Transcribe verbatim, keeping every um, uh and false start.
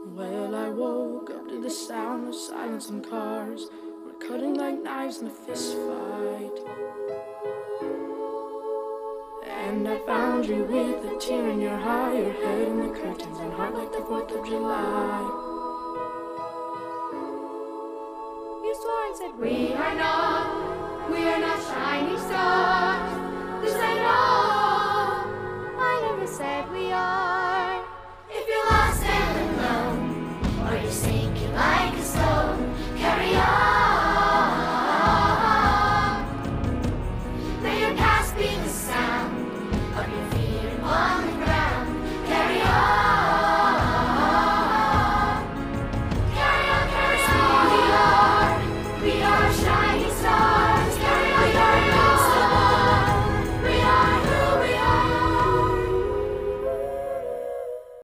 Well, I woke up to the sound of silence and cars. We're cutting like knives in a fist fight. And I found you with a tear in your eye, your head in the curtains and heart like the fourth of July. You swore and said, we are not, we are not shining stars.